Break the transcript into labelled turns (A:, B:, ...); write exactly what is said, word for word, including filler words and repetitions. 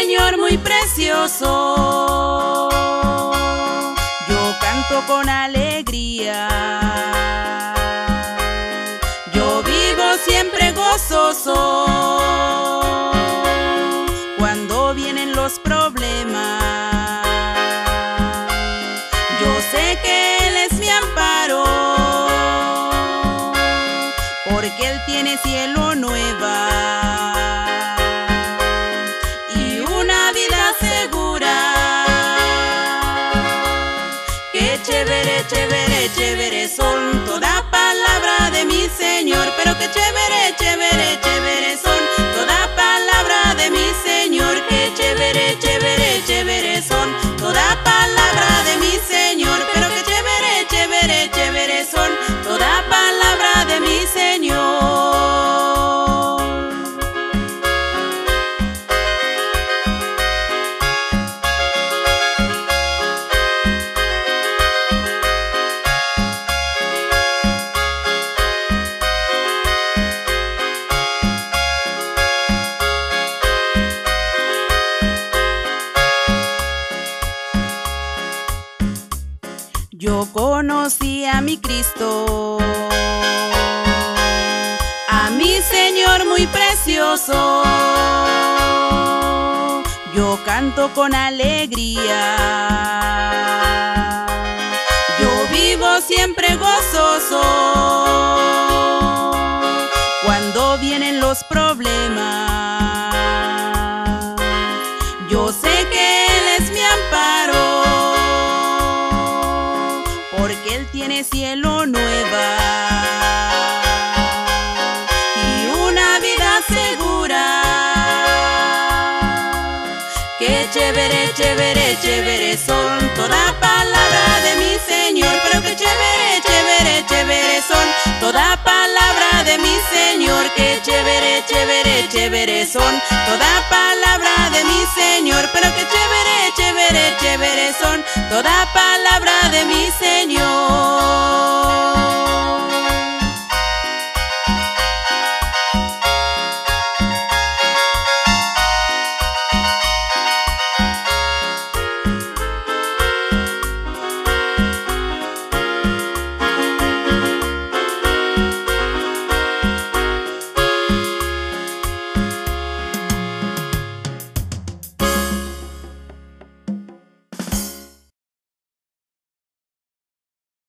A: Señor muy precioso, yo canto con alegría. Yo vivo siempre gozoso cuando vienen los problemas. Yo sé que Él es mi amparo, porque Él tiene cielo nueva y una vida segura. Qué chévere, chévere, chévere son toda palabra de mi Señor, pero qué chévere, chévere, chévere son toda palabra de mi Señor. Qué chévere, chévere, chévere son toda palabra de mi Señor, pero qué chévere, chévere, chévere son toda palabra de mi Señor. Yo conocí a mi Cristo, a mi Señor muy precioso. Yo canto con alegría. Yo vivo siempre gozoso cuando vienen los problemas. Yo sé que Él es mi amparo, porque Él tiene cielo nueva y una vida segura. Qué chévere, chévere, chévere son toda palabra de mi Señor, pero qué chévere, chévere, chévere son toda palabra de mi Señor. Qué chévere, chévere, chévere son toda palabra de mi Señor, pero qué chévere, chévere, chévere son toda palabra de mi Señor.